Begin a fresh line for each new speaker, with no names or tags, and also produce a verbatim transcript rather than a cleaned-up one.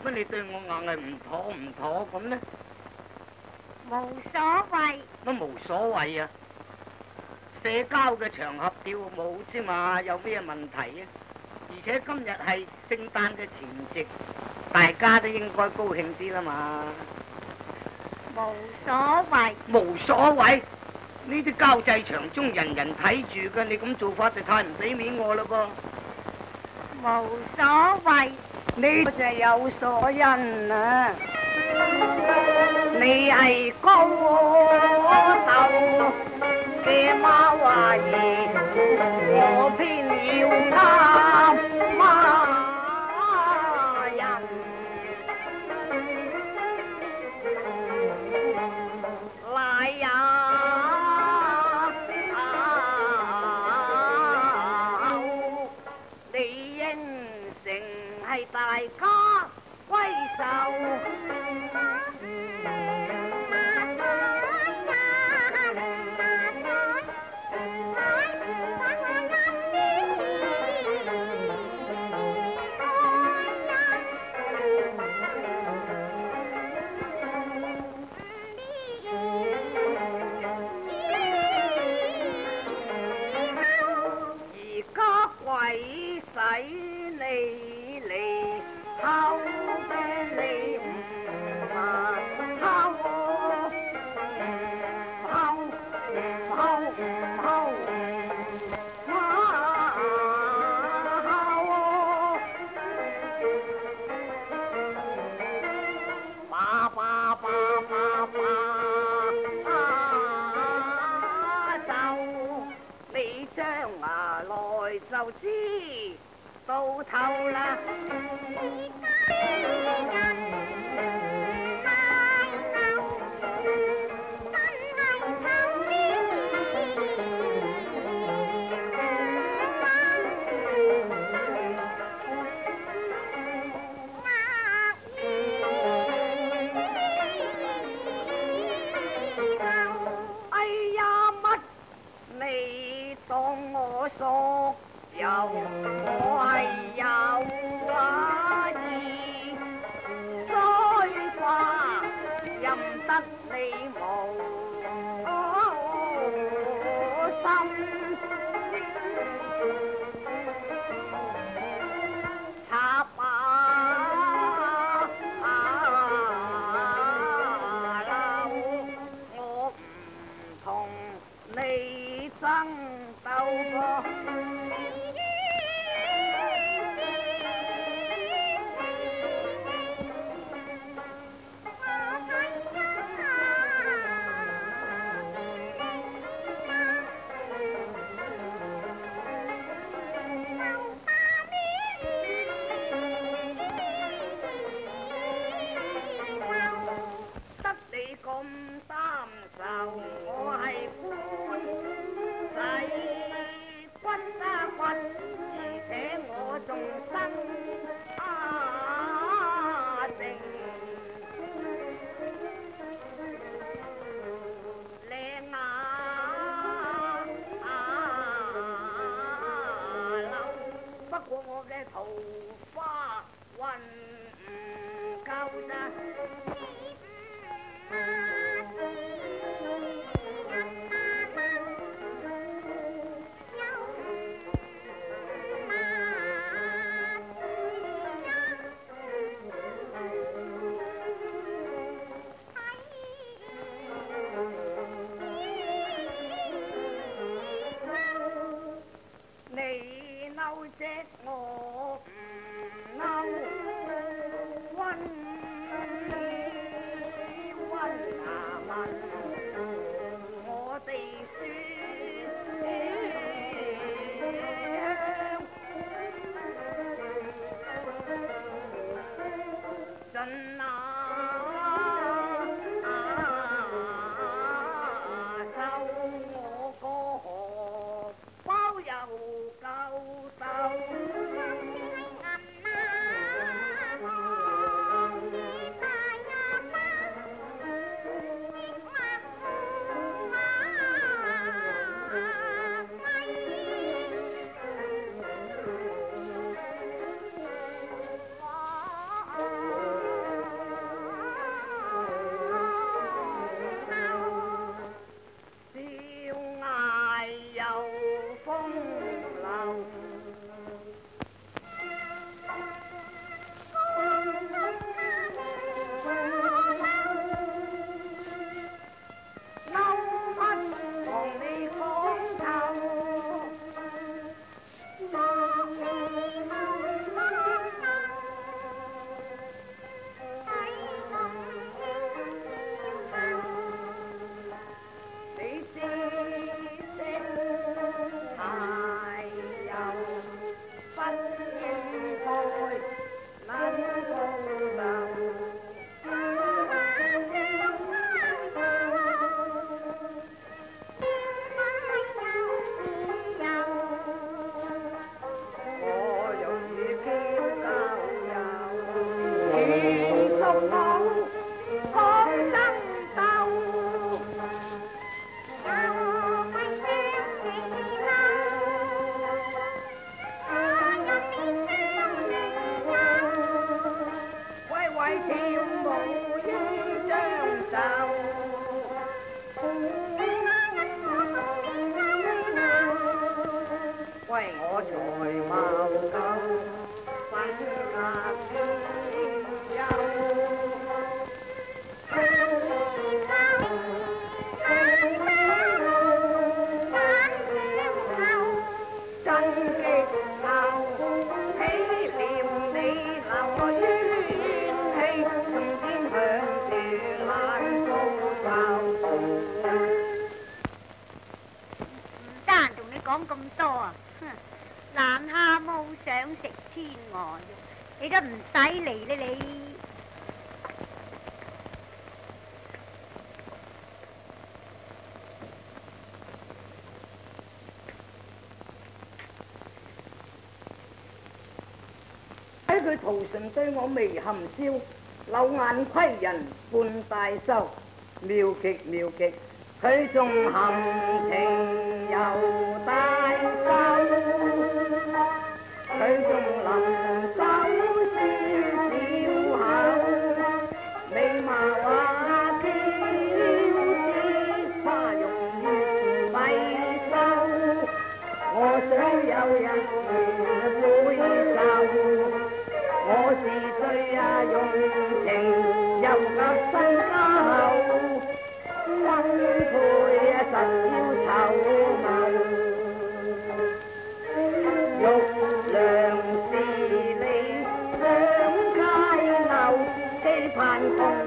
解你對我硬係唔妥唔妥咁呢？
冇所謂。
乜冇所謂啊？社交嘅場合跳舞啫嘛，有咩問題啊？而且今日係聖誕嘅前夕，大家都應該高興啲啦嘛。
冇所謂。
冇所謂？呢啲交際場中人人睇住嘅，你咁做法就太唔俾面我啦噃。
冇所謂。
你就有所因啊！你係高手嘅馬華兒，我偏要貪馬人。來呀！你應承係大家揮手。就知到頭啦！哎呀，乜你當我傻？有我係有話意，再話任得你無心插把柳，我唔同你爭鬥噃。
講咁多啊？癩蛤蟆想食天鵝肉，你都唔使嚟啦你。
睇佢途上對我微含笑，柳眼窺人半帶羞，妙極妙極，佢仲含情又帶羞，佢仲能手書小口，你嘛話嬌子花容月閉收，我想有人會受。我是最啊用情又及身家厚，婚配啊實要籌謀，玉良是你上街牛，期盼共